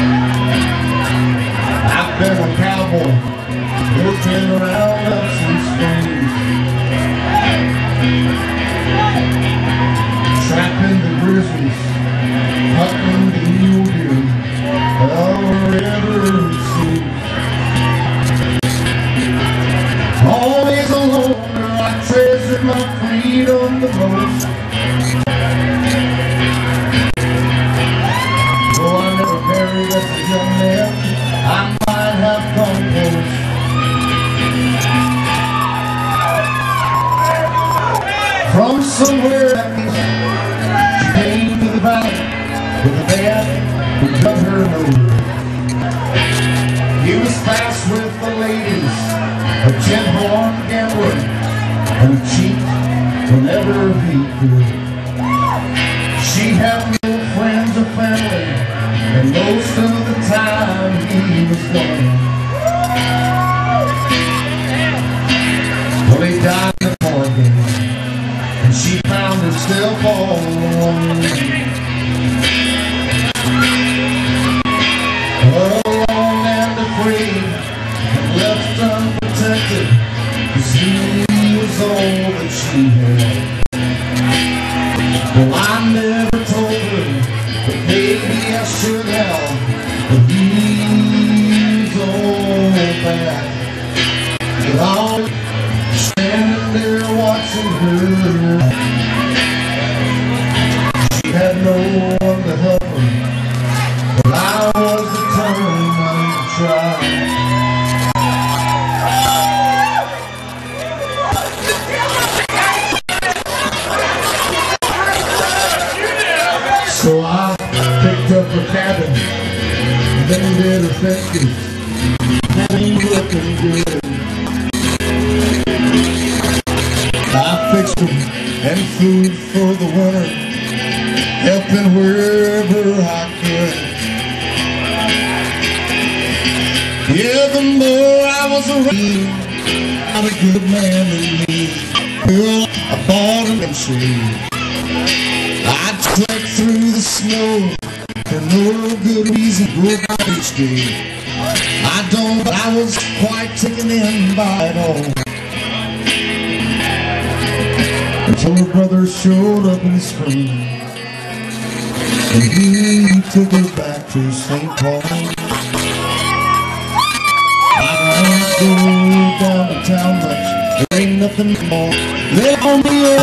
I've been a cowboy, working around ups and springs, trapping the grizzlies, hunting the mule deer, wherever it seems. Always alone, I treasure my freedom the most. Though I never married as a young man, I might have gone close. From somewhere at east, she came to the valley with a man who cut her nose. He was fast with the ladies, a gin-horn gambler, and a cheat whenever he could. She had no friends or family, and most of the time he was gone. Well, he died in the car game, and she found herself all alone. Alone and afraid, and left unprotected, 'cause he was all that she had. Well, I never told her, but maybe I should have, but he's all bad. But I'll standing there watching her. She had no one to help her, but I was determined to try. So I picked up her cabin, then did her fences, and looking good. I fixed them and food for the winter, helping wherever I could. Yeah, the more I was around, I'm a good man in me. Well, I bought a machine. I trekked through the snow for no good reason, broke out each day. I was quite taken in by it all, until her brother showed up in the spring, and he took her back to St. Paul. I don't go down to town much, there ain't nothing more. They on me